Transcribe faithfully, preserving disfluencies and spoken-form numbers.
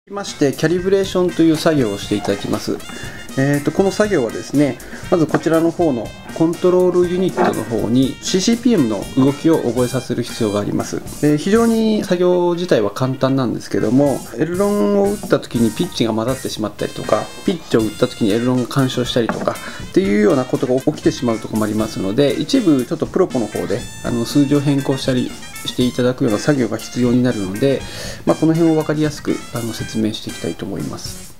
ましてキャリブレーションという作業をしていただきます。えー、とこの作業はですね、まずこちらの方のコントロールユニットの方に シーシーピーエム の動きを覚えさせる必要があります。えー、非常に作業自体は簡単なんですけども、エルロンを打った時にピッチが混ざってしまったりとか、ピッチを打った時にエルロンが干渉したりとかっていうようなことが起きてしまうと困りますので、一部ちょっとプロポの方であの数字を変更したりしていただくような作業が必要になるので、まあ、この辺を分かりやすくあの説明していきたいと思います。